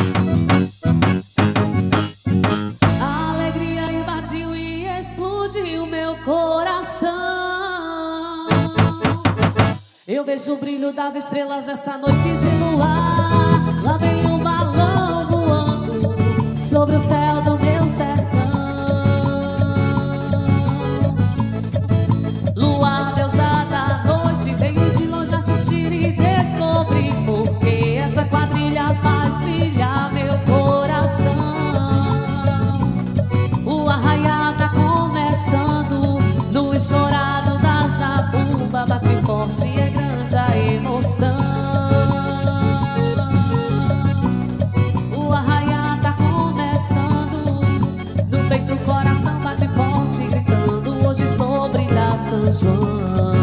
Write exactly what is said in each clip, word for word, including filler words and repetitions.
A alegria invadiu e explodiu meu coração. Eu vejo o brilho das estrelas essa noite de luar. Lá vem um balão voando sobre o céu do meu sertão. Lua, deusa da noite, veio de longe assistir e descobrir porque essa quadrilha faz brilhar meu coração. O arraial tá começando, luz chorado da zabumba, bate forte e é grande a emoção. O arraial tá começando, no peito o coração bate forte, gritando hoje sobre lá São João.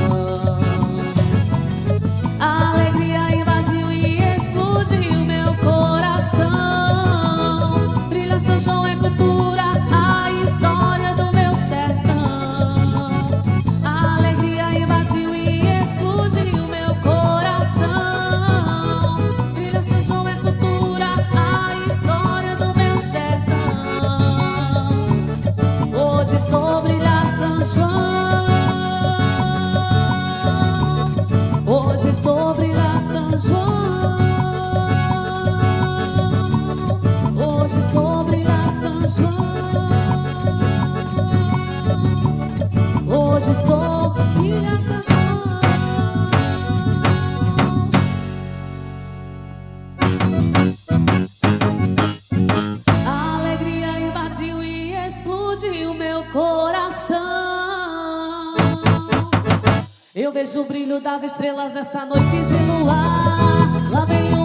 A alegria invadiu e explodiu meu coração. Brilha São João é cultura, a história do meu sertão. A alegria invadiu e explodiu meu coração. Brilha São João é cultura, a história do meu sertão. Hoje sobre lá São João. Hoje sobre lá São João. Hoje sobre lá São João. Hoje sobre lá São João. A alegria invadiu e explodiu meu coração. Eu vejo o brilho das estrelas essa noite de luar. Lá vem o